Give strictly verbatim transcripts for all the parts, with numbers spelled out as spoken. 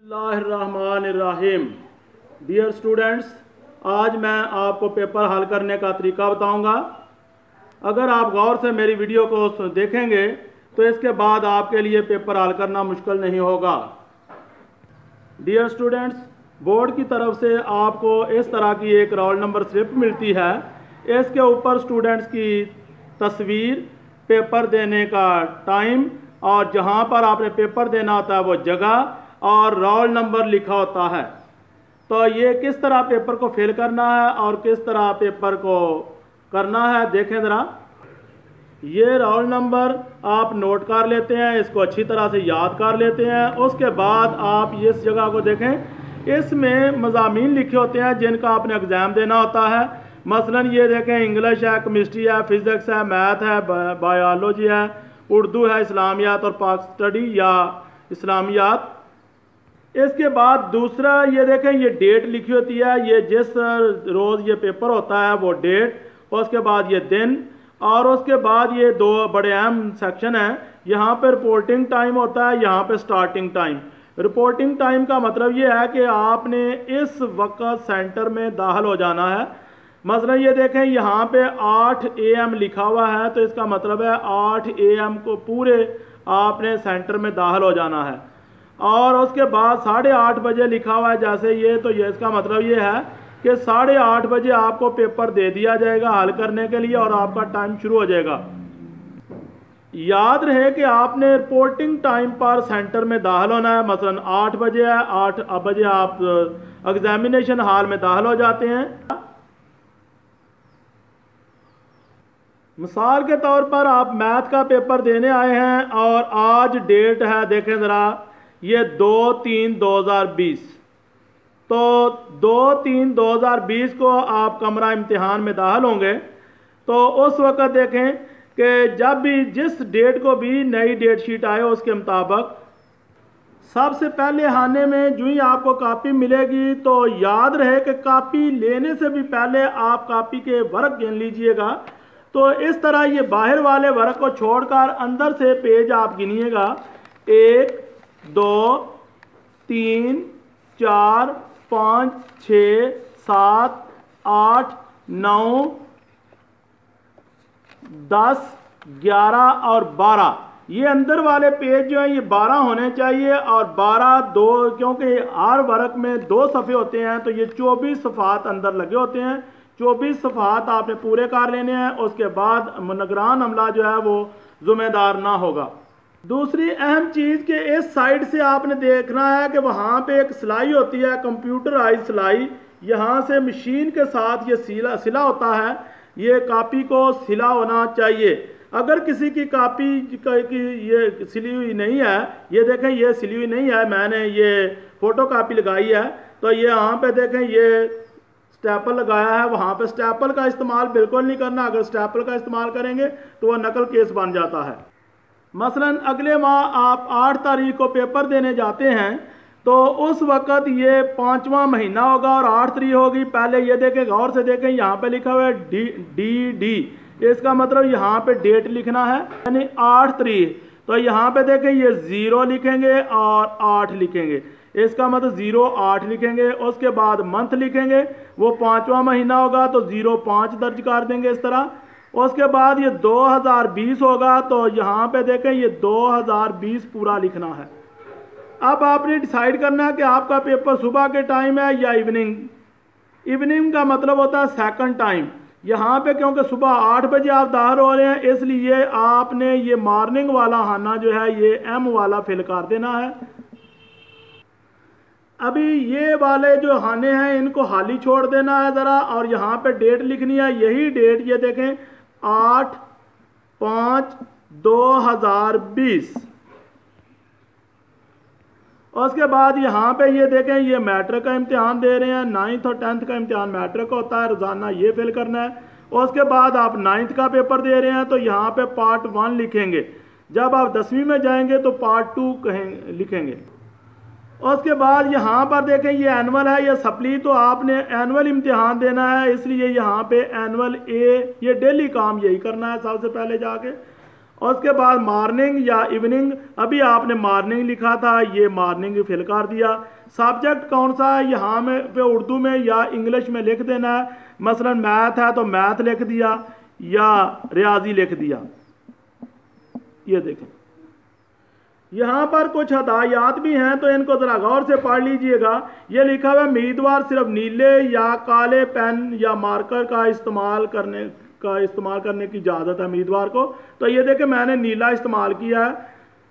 बिस्मिल्लाहिर्रहमानिर्रहीम। Dear students, आज मैं आपको पेपर हल करने का तरीका बताऊंगा। अगर आप गौर से मेरी वीडियो को देखेंगे तो इसके बाद आपके लिए पेपर हल करना मुश्किल नहीं होगा। डियर स्टूडेंट्स, बोर्ड की तरफ से आपको इस तरह की एक रोल नंबर स्लिप मिलती है। इसके ऊपर स्टूडेंट्स की तस्वीर, पेपर देने का टाइम और जहां पर आपने पेपर देना होता है वो जगह और रोल नंबर लिखा होता है। तो ये किस तरह पेपर को फिल करना है और किस तरह पेपर को करना है देखें ज़रा। ये रोल नंबर आप नोट कर लेते हैं, इसको अच्छी तरह से याद कर लेते हैं। उसके बाद आप इस जगह को देखें, इसमें मज़ामीन लिखे होते हैं जिनका आपने एग्ज़ाम देना होता है। मसलन ये देखें, इंग्लिश है, केमिस्ट्री है, फिज़िक्स है, मैथ है, बायोलॉजी है, उर्दू है, इस्लामियात और पाक स्टडी या इस्लामियात। इसके बाद दूसरा ये देखें, ये डेट लिखी होती है, ये जिस रोज़ ये पेपर होता है वो डेट, उसके बाद ये दिन, और उसके बाद ये दो बड़े अहम सेक्शन हैं। यहाँ पे रिपोर्टिंग टाइम होता है, यहाँ पे स्टार्टिंग टाइम। रिपोर्टिंग टाइम का मतलब ये है कि आपने इस वक्त सेंटर में दाखिल हो जाना है। मसलन ये देखें, यहाँ पे आठ ए एम लिखा हुआ है, तो इसका मतलब है आठ ए एम को पूरे आपने सेंटर में दाखिल हो जाना है। और उसके बाद साढ़े आठ बजे लिखा हुआ है जैसे ये, तो ये इसका मतलब ये है कि साढ़े आठ बजे आपको पेपर दे दिया जाएगा हल करने के लिए और आपका टाइम शुरू हो जाएगा। याद रहे कि आपने रिपोर्टिंग टाइम पर सेंटर में दाखिल होना है। मसलन आठ बजे है, आठ बजे आप एग्जामिनेशन हॉल में दाखिल हो जाते हैं। मिसाल के तौर पर आप मैथ का पेपर देने आए हैं और आज डेट है, देखें ज़रा, ये दो तीन दो हज़ार बीस। तो दो तीन दो हज़ार बीस को आप कमरा इम्तिहान में दाखिल होंगे। तो उस वक्त देखें कि जब भी जिस डेट को भी नई डेट शीट आए उसके मुताबिक सबसे पहले खाने में जो ही आपको कापी मिलेगी, तो याद रहे कि कापी लेने से भी पहले आप कापी के वर्क गिन लीजिएगा। तो इस तरह ये बाहर वाले वर्क को छोड़कर अंदर से पेज आप गिनिएगा। एक, दो, तीन, चार, पाँच, छः, सात, आठ, नौ, दस, ग्यारह और बारह। ये अंदर वाले पेज जो हैं ये बारह होने चाहिए और बारह दो, क्योंकि हर वर्क में दो सफ़े होते हैं, तो ये चौबीस सफ़ात अंदर लगे होते हैं। चौबीस सफ़ात आपने पूरे कर लेने हैं। उसके बाद निगरान अमला जो है वो ज़िम्मेदार ना होगा। दूसरी अहम चीज़ कि इस साइड से आपने देखना है कि वहाँ पे एक सिलाई होती है, कंप्यूटराइज सिलाई। यहाँ से मशीन के साथ ये सिला सिला होता है। ये कापी को सिला होना चाहिए। अगर किसी की कापी की ये सिली हुई नहीं है, ये देखें ये सिली हुई नहीं है, मैंने ये फ़ोटो कापी लगाई है, तो ये यहाँ पे देखें ये स्टेपल लगाया है। वहाँ पे स्टेपल का इस्तेमाल बिल्कुल नहीं करना। अगर स्टेपल का इस्तेमाल करेंगे तो वह नकल केस बन जाता है। मसलन अगले माह आप आठ तारीख को पेपर देने जाते हैं, तो उस वक़्त ये पाँचवा महीना होगा और आठ तारीख होगी। पहले ये देखें, गौर से देखें, यहाँ पे लिखा हुआ है डी डी डी। इसका मतलब यहाँ पे डेट लिखना है, यानी आठ तारीख। तो यहाँ पे देखें ये ज़ीरो लिखेंगे और आठ लिखेंगे। इसका मतलब ज़ीरो आठ लिखेंगे। उसके बाद मंथ लिखेंगे, वो पाँचवा महीना होगा तो ज़ीरो पाँच दर्ज कर देंगे इस तरह। उसके बाद ये दो हज़ार बीस होगा, तो यहाँ पे देखें ये दो हज़ार बीस पूरा लिखना है। अब आपने डिसाइड करना है कि आपका पेपर सुबह के टाइम है या इवनिंग। इवनिंग का मतलब होता है सेकंड टाइम। यहाँ पे क्योंकि सुबह आठ बजे आप दाखिल हो रहे हैं, इसलिए आपने ये मॉर्निंग वाला खाना जो है ये एम वाला फिल कर देना है। अभी ये वाले जो खाने हैं इनको खाली छोड़ देना है ज़रा, और यहाँ पे डेट लिखनी है। यही डेट ये देखें, आठ पाँच दो हज़ार बीस। उसके बाद यहाँ पे ये देखें, ये मैट्रिक का इम्तिहान दे रहे हैं। नाइन्थ और टेंथ का इम्तिहान मैट्रिक होता है, रोज़ाना ये फिल करना है। उसके बाद आप नाइन्थ का पेपर दे रहे हैं, तो यहाँ पे पार्ट वन लिखेंगे। जब आप दसवीं में जाएंगे तो पार्ट टू कहें लिखेंगे। उसके बाद यहाँ पर देखें, ये एनुअल है या सप्ली, तो आपने एनुअल इम्तिहान देना है, इसलिए यहाँ पे एनुअल ए, ये डेली काम यही करना है सबसे पहले जाके। और उसके बाद मॉर्निंग या इवनिंग, अभी आपने मॉर्निंग लिखा था, ये मॉर्निंग फिल कर दिया। सब्जेक्ट कौन सा है यहाँ में पे उर्दू में या इंग्लिश में लिख देना है। मसलन मैथ है तो मैथ लिख दिया या रियाजी लिख दिया। ये देखें यहाँ पर कुछ हदायत भी हैं तो इनको ज़रा गौर से पढ़ लीजिएगा। ये लिखा हुआ है उम्मीदवार सिर्फ नीले या काले पेन या मार्कर का इस्तेमाल करने का इस्तेमाल करने की इजाज़त है उम्मीदवार को। तो ये देखें मैंने नीला इस्तेमाल किया है।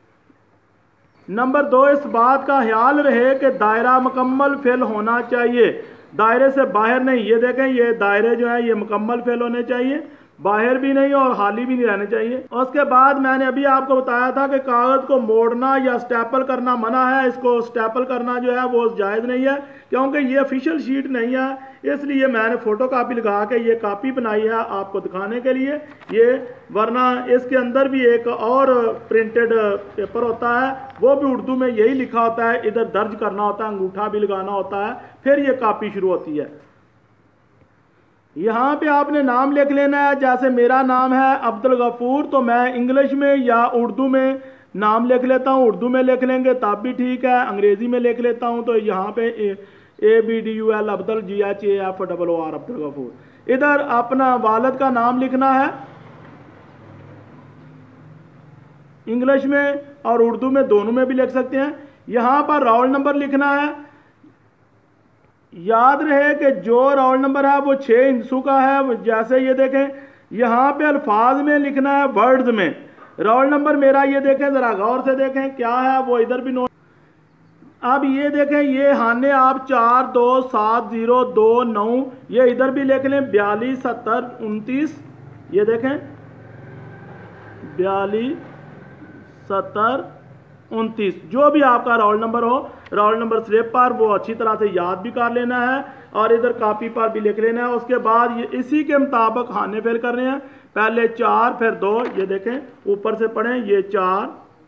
नंबर दो, इस बात का ख्याल रहे कि दायरा मुकम्मल फिल होना चाहिए, दायरे से बाहर नहीं। ये देखें ये दायरे जो है ये मुकम्मल फिल होने चाहिए, बाहर भी नहीं और खाली भी नहीं रहने चाहिए। और उसके बाद मैंने अभी आपको बताया था कि कागज़ को मोड़ना या स्टेपल करना मना है। इसको स्टेपल करना जो है वो जायज़ नहीं है क्योंकि ये ऑफिशियल शीट नहीं है, इसलिए मैंने फ़ोटो कापी लगा के ये कापी बनाई है आपको दिखाने के लिए ये। वरना इसके अंदर भी एक और प्रिंटेड पेपर होता है, वो भी उर्दू में यही लिखा होता है, इधर दर्ज करना होता है, अंगूठा भी लगाना होता है, फिर ये कापी शुरू होती है। यहाँ पे आपने नाम लिख लेना है। जैसे मेरा नाम है अब्दुल गफूर, तो मैं इंग्लिश में या उर्दू में नाम लिख लेता हूँ। उर्दू में लिख लेंगे तब भी ठीक है, अंग्रेज़ी में लिख लेता हूँ तो यहाँ पे A, A B D U L Abdul G H A F double O R Abdul Gafoor. इधर अपना वालिद का नाम लिखना है इंग्लिश में और उर्दू में, दोनों में भी लिख सकते हैं। यहाँ पर रोल नंबर लिखना है। याद रहे कि जो रोल नंबर है वो छः इंसू का है। जैसे ये देखें यहाँ पे अल्फाज में लिखना है, वर्ड्स में। रोल नंबर मेरा ये देखें, ज़रा गौर से देखें क्या है वो इधर भी नोट। अब ये देखें ये हाने आप चार दो सात ज़ीरो दो नौ, ये इधर भी लिख लें बयालीस सत्तर उनतीस। ये देखें बयालीस सत्तर उनतीस, जो भी आपका रोल नंबर हो, रोल नंबर स्लिप पर वो अच्छी तरह से याद भी कर लेना है और इधर कॉपी पर भी लिख लेना है। उसके बाद ये इसी के मुताबिक खाने फिल करने हैं। पहले चार फिर दो, ये देखें ऊपर से पढ़ें ये चार।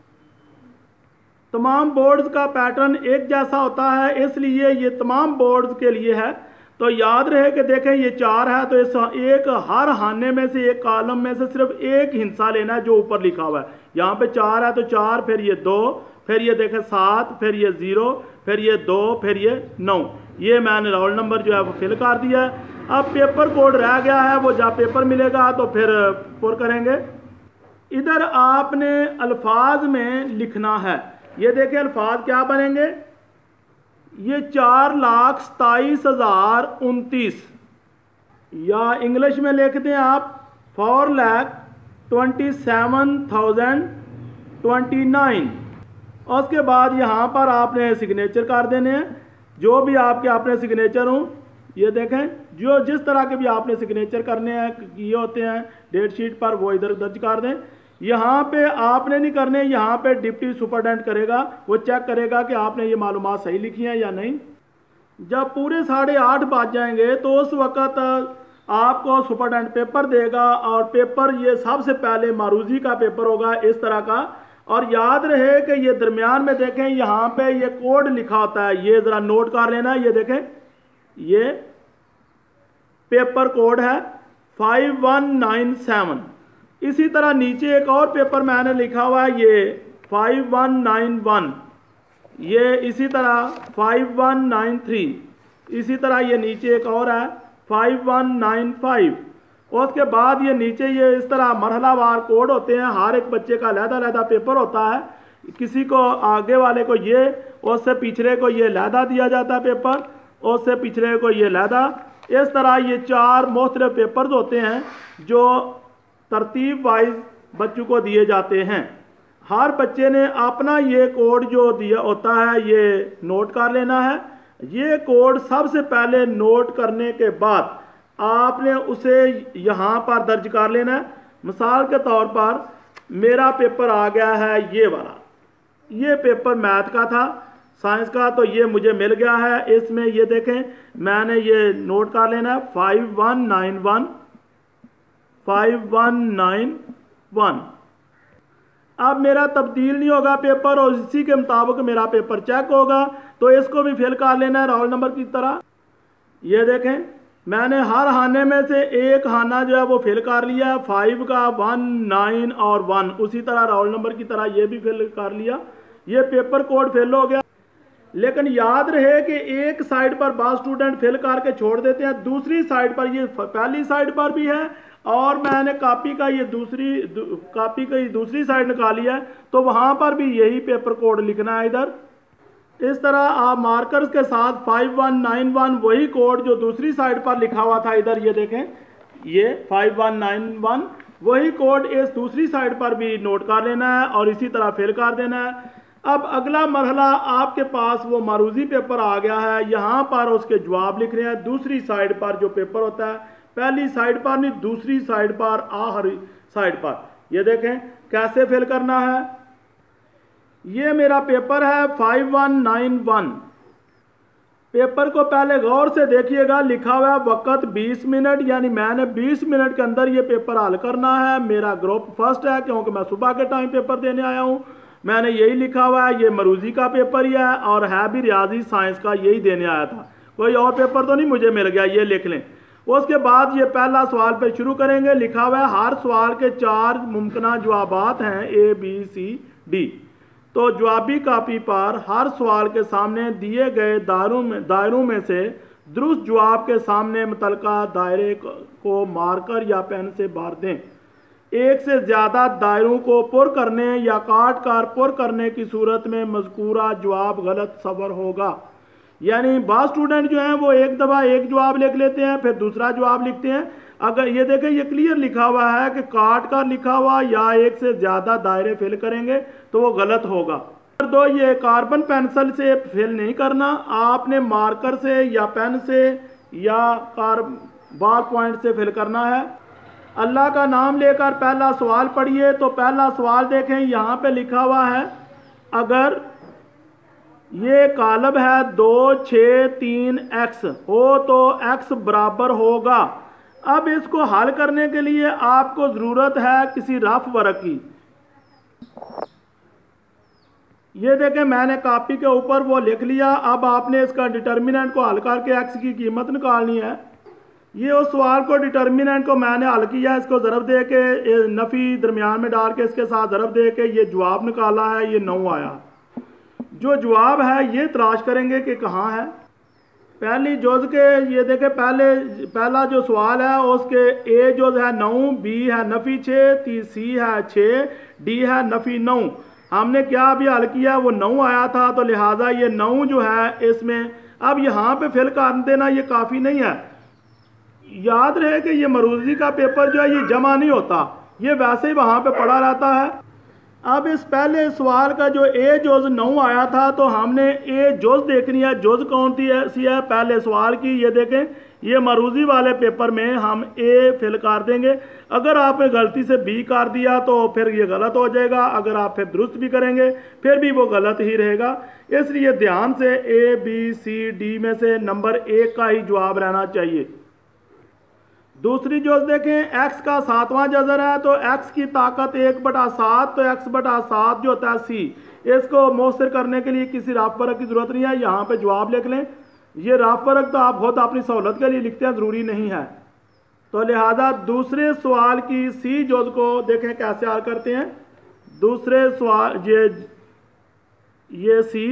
तमाम बोर्ड्स का पैटर्न एक जैसा होता है, इसलिए ये तमाम बोर्ड्स के लिए है। तो याद रहे कि देखें ये चार है तो इस एक हर हाने में से एक कॉलम में से सिर्फ एक हिस्सा लेना है जो ऊपर लिखा हुआ है। यहाँ पे चार है तो चार, फिर ये दो, फिर ये देखें सात, फिर ये ज़ीरो, फिर ये दो, फिर ये नौ। ये मैंने रोल नंबर जो है वो फिल कर दिया है। अब पेपर कोड रह गया है, वो जब पेपर मिलेगा तो फिर पुर करेंगे। इधर आपने अल्फाज में लिखना है। ये देखें अल्फाज क्या बनेंगे, ये चार लाख सताईस हजार उनतीस, या इंग्लिश में लिख दें आप four lakh twenty seven thousand twenty nine. और उसके बाद यहाँ पर आपने सिग्नेचर कर देने हैं, जो भी आपके अपने सिग्नेचर हों। ये देखें जो जिस तरह के भी आपने सिग्नेचर करने हैं किए होते हैं डेट शीट पर, वो इधर दर्ज कर दें। यहाँ पे आपने नहीं करने, यहाँ पे डिप्टी सुपरडेंट करेगा, वो चेक करेगा कि आपने ये मालूमात सही लिखी हैं या नहीं। जब पूरे साढ़े आठ बज जाएंगे तो उस वक़्त आपको सुपरडेंट पेपर देगा और पेपर ये सबसे पहले मारूजी का पेपर होगा इस तरह का। और याद रहे कि ये दरमियान में देखें यहाँ पे ये कोड लिखा होता है, ये ज़रा नोट कर लेना। ये देखें ये पेपर कोड है फाइव वन नाइन सेवन। इसी तरह नीचे एक और पेपर मैंने लिखा हुआ है ये फाइव वन नाइन वन, ये इसी तरह फाइव वन नाइन थ्री, इसी तरह ये नीचे एक और है फाइव वन नाइन फाइव। और उसके बाद ये नीचे ये इस तरह मरहलावार कोड होते हैं, हर एक बच्चे का अलहदा अलहदा पेपर होता है। किसी को आगे वाले को ये, उससे पिछले को ये अलहदा दिया जाता है पेपर, उससे पिछले को ये अलहदा। इस तरह ये चार मुख्तलिफ पेपर्स होते हैं जो तरतीब वाइज बच्चों को दिए जाते हैं। हर बच्चे ने अपना ये कोड जो दिया होता है ये नोट कर लेना है। ये कोड सबसे पहले नोट करने के बाद आपने उसे यहाँ पर दर्ज कर लेना है। मिसाल के तौर पर मेरा पेपर आ गया है ये वाला, ये पेपर मैथ का था, साइंस का, तो ये मुझे मिल गया है। इसमें ये देखें मैंने ये नोट कर लेना है five one nine one five one nine one. अब मेरा तब्दील नहीं होगा पेपर और इसी के मुताबिक मेरा पेपर चेक होगा, तो इसको भी फिल कर लेना है रोल नंबर की तरह। ये देखें मैंने हर खाने में से एक खाना जो है वो फिल कर लिया है, फाइव का, वन, नाइन और वन। उसी तरह रोल नंबर की तरह ये भी फिल कर लिया। ये पेपर कोड फिल हो गया। लेकिन याद रहे कि एक साइड पर बात स्टूडेंट फिल करके छोड़ देते हैं, दूसरी साइड पर, ये पहली साइड पर भी है और मैंने कॉपी का ये दूसरी कॉपी का ये दूसरी साइड निकाली है, तो वहां पर भी यही पेपर कोड लिखना है इधर। इस तरह आप मार्कर्स के साथ फाइव वन नाइन वन वही कोड जो दूसरी साइड पर लिखा हुआ था, इधर ये देखें, ये फाइव वन नाइन वन वही कोड इस दूसरी साइड पर भी नोट कर लेना है और इसी तरह फिल कर देना है। अब अगला मरहला, आपके पास वो मारूजी पेपर आ गया है, यहाँ पर उसके जवाब लिख रहे हैं। दूसरी साइड पर जो पेपर होता है, पहली साइड पर नहीं, दूसरी साइड पर, आखिरी साइड पर, ये देखें कैसे फिल करना है। ये मेरा पेपर है five one nine one. Paper को पहले गौर से देखिएगा, लिखा हुआ है वक्त बीस मिनट, यानी मैंने बीस मिनट के अंदर ये पेपर हल करना है। मेरा ग्रुप फर्स्ट है क्योंकि मैं सुबह के टाइम पेपर देने आया हूँ। मैंने यही लिखा हुआ है, ये मरूजी का पेपर ही है और है भी रियाजी साइंस का, यही देने आया था, कोई और पेपर तो नहीं मुझे मिल गया, ये लिख लें। उसके बाद ये पहला सवाल पे शुरू करेंगे। लिखा हुआ है हर सवाल के चार मुमकिन जवाबात हैं, ए बी सी डी। तो जवाबी कापी पर हर सवाल के सामने दिए गए दायरों में दायरों में से दुरुस्त जवाब के सामने मुतलका दायरे को मार्कर या पेन से भर दें। एक से ज़्यादा दायरों को पुर करने या काट कर पुर करने की सूरत में मज़कूरा जवाब गलत सबर होगा। यानी बाज़ स्टूडेंट जो हैं वो एक दफ़ा एक जवाब लिख लेते हैं, फिर दूसरा जवाब लिखते हैं। अगर ये देखें, ये क्लियर लिखा हुआ है कि काट कर लिखा हुआ या एक से ज़्यादा दायरे फिल करेंगे तो वो गलत होगा। नंबर दो, ये कार्बन पेंसिल से फिल नहीं करना, आपने मार्कर से या पेन से या कार बाल पॉइंट से फिल करना है। अल्लाह का नाम लेकर पहला सवाल पढ़िए। तो पहला सवाल देखें, यहाँ पे लिखा हुआ है, अगर ये कालब है दो छः तीन एक्स हो तो एक्स बराबर होगा। अब इसको हल करने के लिए आपको ज़रूरत है किसी रफ वर्क की। ये देखें, मैंने कॉपी के ऊपर वो लिख लिया। अब आपने इसका डिटर्मिनेंट को हल करके एक्स की कीमत निकालनी है। ये उस सवाल को डिटर्मिनेंट को मैंने हल किया, इसको ज़रब दे के, नफ़ी दरमियान में डाल के इसके साथ ज़रब दे के ये जवाब निकाला है, ये नौ आया। जो जवाब है ये तलाश करेंगे कि कहाँ है। पहली जुज़ के, ये देखें, पहले पहला जो सवाल है उसके ए जुज़ है नौ, बी है नफ़ी छः, ती सी है छः, डी है नफ़ी नौ। हमने क्या अभी हल किया, वो नौ आया था, तो लिहाजा ये नौ जो है इसमें अब यहाँ पे फिल कर देना ये काफ़ी नहीं है। याद रहे कि ये मरूजी का पेपर जो है ये जमा नहीं होता, ये वैसे ही वहाँ पे पड़ा रहता है। अब इस पहले सवाल का जो ए जोज़ नौ आया था, तो हमने ए जोज़ देखनी है। जोज़ कौन सी है, सी है पहले सवाल की। ये देखें, ये मरूजी वाले पेपर में हम ए फिल कर देंगे। अगर आपने गलती से बी कर दिया तो फिर ये गलत हो जाएगा, अगर आप फिर दुरुस्त भी करेंगे फिर भी वो गलत ही रहेगा। इसलिए ध्यान से ए बी सी डी में से नंबर एक का ही जवाब रहना चाहिए। दूसरी जोज़ देखें, x का सातवां जज़र है, तो x की ताकत एक बटा सात, तो x बटा सात जो होता है सी। इसको मौसर करने के लिए किसी राफ वर्क की ज़रूरत नहीं है, यहाँ पे जवाब लिख लें। ये राफ वर्क तो आप खुद अपनी सहूलत के लिए लिखते हैं, ज़रूरी नहीं है। तो लिहाजा दूसरे सवाल की सी जोज़ को देखें कैसे हल करते हैं। दूसरे सवाल ये ये सी,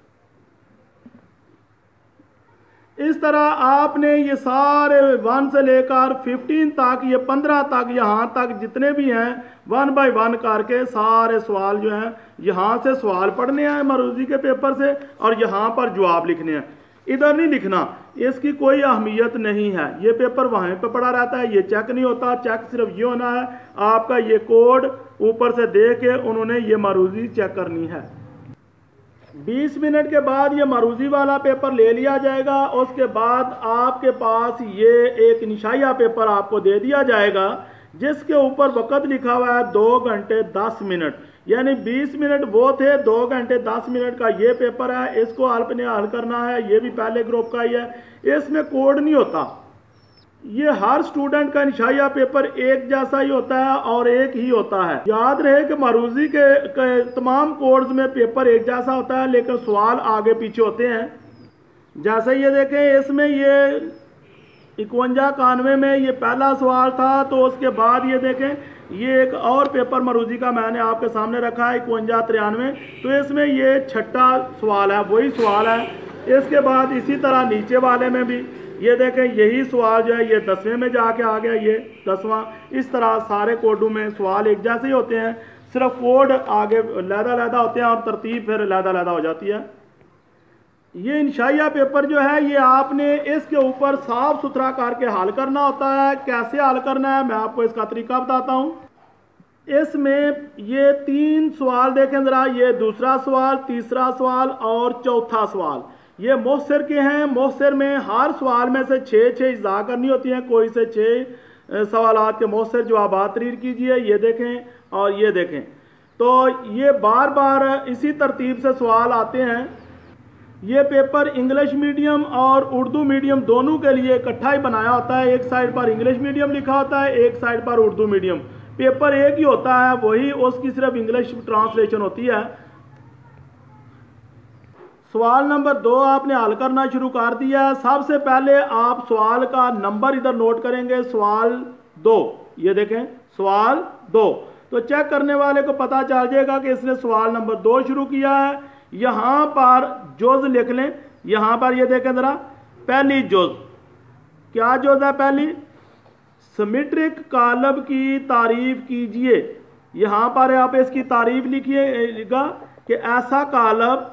इस तरह आपने ये सारे वन से लेकर फिफ्टीन तक, ये पंद्रह तक, यहाँ तक जितने भी हैं वन बाय वन करके सारे सवाल जो हैं यहाँ से सवाल पढ़ने हैं मरूजी के पेपर से और यहाँ पर जवाब लिखने हैं। इधर नहीं लिखना, इसकी कोई अहमियत नहीं है। ये पेपर वहीं पे पड़ा रहता है, ये चेक नहीं होता। चेक सिर्फ ये होना है, आपका ये कोड ऊपर से दे के उन्होंने ये मरूजी चेक करनी है। बीस मिनट के बाद ये मरूजी वाला पेपर ले लिया जाएगा। उसके बाद आपके पास ये एक निशाया पेपर आपको दे दिया जाएगा जिसके ऊपर वक़्त लिखा हुआ है दो घंटे दस मिनट, यानी बीस मिनट वो थे, दो घंटे दस मिनट का ये पेपर है। इसको आपने हल करना है, ये भी पहले ग्रुप का ही है, इसमें कोड नहीं होता। ये हर स्टूडेंट का निशाया पेपर एक जैसा ही होता है और एक ही होता है। याद रहे कि मरूजी के, के तमाम कोड्स में पेपर एक जैसा होता है लेकिन सवाल आगे पीछे होते हैं। जैसे ये देखें, इसमें ये इकवंजा कानवे में ये पहला सवाल था। तो उसके बाद ये देखें, ये एक और पेपर मरूजी का मैंने आपके सामने रखा है इकवंजा तिरानवे, तो इसमें ये छठा सवाल है, वही सवाल है। इसके बाद इसी तरह नीचे वाले में भी ये देखें, यही सवाल जो है ये दसवें में जाके आ गया, ये दसवां। इस तरह सारे कोडों में सवाल एक जैसे ही होते हैं, सिर्फ कोड आगे लहदा-लहदा होते हैं और तरतीब फिर लहदा-लहदा हो जाती है। ये इंशाइया पेपर जो है ये आपने इसके ऊपर साफ सुथरा करके हल करना होता है। कैसे हल करना है मैं आपको इसका तरीका बताता हूँ। इसमें ये तीन सवाल देखें ज़रा, ये दूसरा सवाल, तीसरा सवाल और चौथा सवाल, ये मोहसिर के हैं। मोहसिर में हर सवाल में से छः छः इज़ा करनी होती हैं, कोई से छः सवालात के मोहसिर जवाबात तहरीर कीजिए। ये देखें और ये देखें, तो ये बार बार इसी तरतीब से सवाल आते हैं। ये पेपर इंग्लिश मीडियम और उर्दू मीडियम दोनों के लिए इकट्ठा ही बनाया होता है। एक साइड पर इंग्लिश मीडियम लिखा होता है, एक साइड पर उर्दू मीडियम। पेपर एक ही होता है, वही उसकी सिर्फ इंग्लिश ट्रांसलेशन होती है। सवाल नंबर दो आपने हल करना शुरू कर दिया। सबसे पहले आप सवाल का नंबर इधर नोट करेंगे, सवाल दो। ये देखें सवाल दो, तो चेक करने वाले को पता चल जाएगा कि इसने सवाल नंबर दो शुरू किया है। यहाँ पर जोज लिख लें, यहाँ पर ये देखें ज़रा, पहली जोज क्या जोज है? पहली सिमेट्रिक कालब की तारीफ कीजिए। यहाँ पर आप इसकी तारीफ लिखिएगा कि ऐसा कालब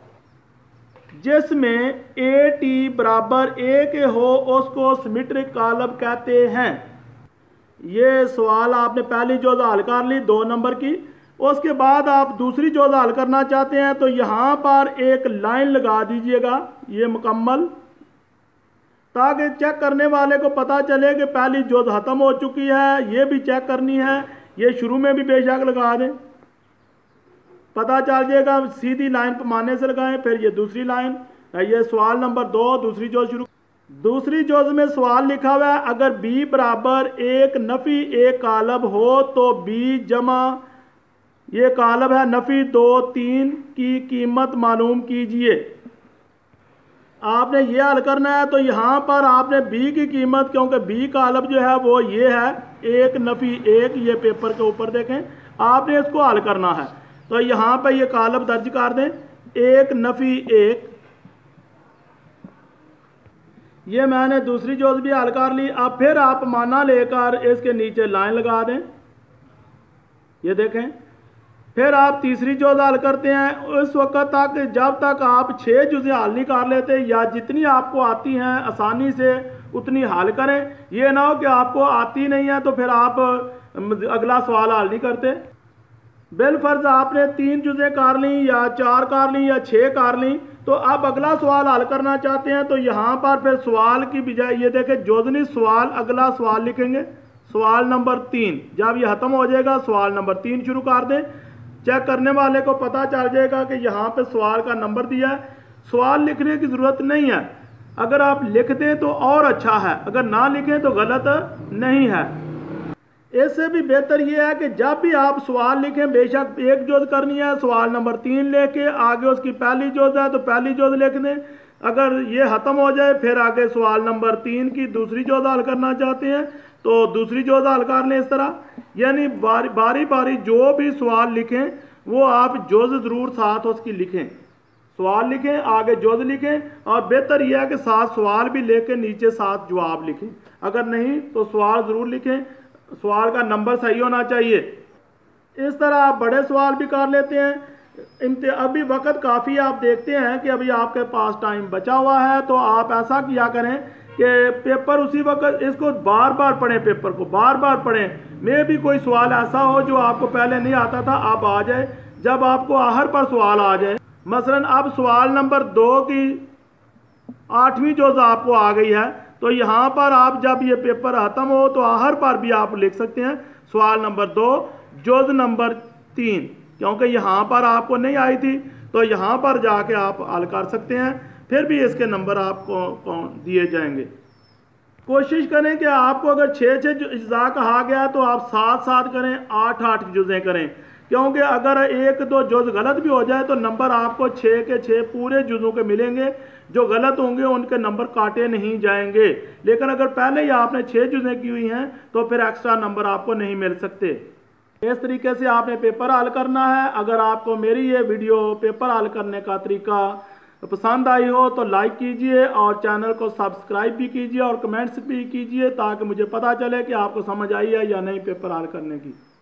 जिसमें ए टी बराबर ए के हो उसको सिमेट्रिक कालब कहते हैं। ये सवाल आपने पहली जोज हल कर ली, दो नंबर की। उसके बाद आप दूसरी जोज हल करना चाहते हैं तो यहाँ पर एक लाइन लगा दीजिएगा, ये मुकम्मल, ताकि चेक करने वाले को पता चले कि पहली जोज ख़त्म हो चुकी है। ये भी चेक करनी है, ये शुरू में भी बेशक लगा दें, पता चल जाएगा। सीधी लाइन पैमाने से लगाएं, फिर ये दूसरी लाइन, ये सवाल नंबर दो, दूसरी जोज शुरू। दूसरी जोज में सवाल लिखा हुआ है, अगर बी बराबर एक नफ़ी एक कालब हो तो बी जमा ये कालब है नफ़ी दो तीन की कीमत मालूम कीजिए। आपने ये हल करना है, तो यहाँ पर आपने बी की कीमत, क्योंकि बी कालब जो है वो ये है एक नफ़ी एक, ये पेपर के ऊपर देखें, आपने इसको हल करना है। तो यहाँ पर ये कालब दर्ज कर दें, एक नफ़ी एक। ये मैंने दूसरी जोज भी हल कर ली। अब फिर आप माना लेकर इसके नीचे लाइन लगा दें, ये देखें। फिर आप तीसरी जोज हल करते हैं। उस वक्त तक जब तक आप छः जुज़े हल नहीं कर लेते, या जितनी आपको आती हैं आसानी से उतनी हल करें। ये ना हो कि आपको आती नहीं है तो फिर आप अगला सवाल हल नहीं करते। बिलफर्ज आपने तीन जुज़े कर ली या चार कर ली या छः कर ली, तो अब अगला सवाल हल करना चाहते हैं तो यहाँ पर फिर सवाल की बजाय ये देखें जोजनी सवाल, अगला सवाल लिखेंगे सवाल नंबर तीन। जब ये ख़त्म हो जाएगा सवाल नंबर तीन शुरू कर दें। चेक करने वाले को पता चल जाएगा कि यहाँ पे सवाल का नंबर दिया है। सवाल लिखने की ज़रूरत नहीं है, अगर आप लिख दें तो और अच्छा है, अगर ना लिखें तो गलत नहीं है। इससे भी बेहतर यह है कि जब भी आप सवाल लिखें, बेशक एक जोज करनी है, सवाल नंबर तीन लेके आगे उसकी पहली जोज है तो पहली जोज लिख दें। अगर ये ख़त्म हो जाए फिर आगे सवाल नंबर तीन की दूसरी जोज हल करना चाहते हैं तो दूसरी जोज हल कर लें इस तरह। यानी बारी बारी बारी जो भी सवाल लिखें वो आप जोज ज़रूर साथ उसकी लिखें, सवाल लिखें आगे जोज लिखें, और बेहतर यह है कि साथ सवाल भी लेके नीचे साथ जवाब लिखें। अगर नहीं तो सवाल ज़रूर लिखें, सवाल का नंबर सही होना चाहिए। इस तरह आप बड़े सवाल भी कर लेते हैं। इम्ति अभी वक्त काफ़ी आप देखते हैं कि अभी आपके पास टाइम बचा हुआ है, तो आप ऐसा किया करें कि पेपर उसी वक्त इसको बार बार पढ़ें, पेपर को बार बार पढ़ें। में भी कोई सवाल ऐसा हो जो आपको पहले नहीं आता था, आप आ जाए, जब आपको आहर पर सवाल आ जाए। मसलन अब सवाल नंबर दो की आठवीं जोज आपको आ गई है, तो यहाँ पर आप जब ये पेपर ख़त्म हो तो आहर पर भी आप लिख सकते हैं सवाल नंबर दो जोज नंबर तीन, क्योंकि यहाँ पर आपको नहीं आई थी तो यहाँ पर जाके आप हल कर सकते हैं, फिर भी इसके नंबर आपको दिए जाएंगे। कोशिश करें कि आपको अगर छः छः अज्जा कहा गया तो आप सात सात करें, आठ आठ जुज़े करें, क्योंकि अगर एक दो जुज गलत भी हो जाए तो नंबर आपको छः के छः पूरे जुजों के मिलेंगे, जो गलत होंगे उनके नंबर काटे नहीं जाएंगे। लेकिन अगर पहले ही आपने छः जुजें की हुई हैं तो फिर एक्स्ट्रा नंबर आपको नहीं मिल सकते। इस तरीके से आपने पेपर हल करना है। अगर आपको मेरी ये वीडियो पेपर हल करने का तरीका पसंद आई हो तो लाइक कीजिए और चैनल को सब्सक्राइब भी कीजिए और कमेंट्स भी कीजिए, ताकि मुझे पता चले कि आपको समझ आई है या नहीं पेपर हल करने की।